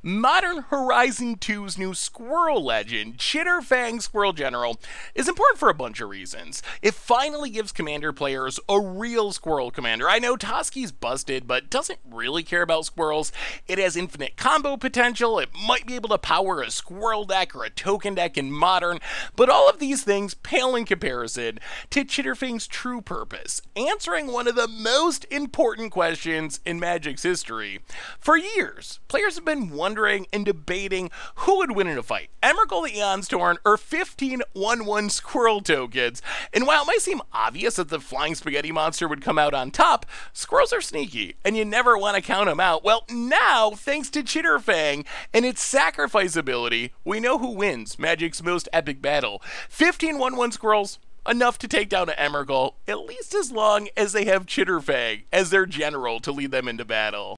Modern Horizon 2's new Squirrel Legend, Chatterfang Squirrel General, is important for a bunch of reasons. It finally gives Commander players a real Squirrel commander. I know Toski's busted, but doesn't really care about squirrels. It has infinite combo potential, it might be able to power a Squirrel deck or a token deck in Modern, but all of these things pale in comparison to Chatterfang's true purpose, answering one of the most important questions in Magic's history. For years, players have been wondering and debating who would win in a fight, Emrakul the Eon's Torn or 15 1/1 Squirrel tokens. And while it might seem obvious that the Flying Spaghetti Monster would come out on top, squirrels are sneaky, and you never want to count them out. Well, now, thanks to Chatterfang and its sacrifice ability, we know who wins Magic's most epic battle. 15 1/1 squirrels, enough to take down an Emrakul, at least as long as they have Chatterfang as their general to lead them into battle.